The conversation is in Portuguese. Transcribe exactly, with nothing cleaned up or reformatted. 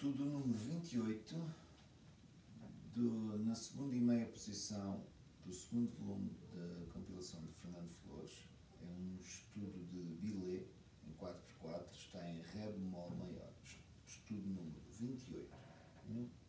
Estudo número vinte e oito, do, na segunda e meia posição do segundo volume da compilação de Fernando Flores. É um estudo de Bilé, em quatro por quatro, está em Ré bemol maior. Estudo número vinte e oito.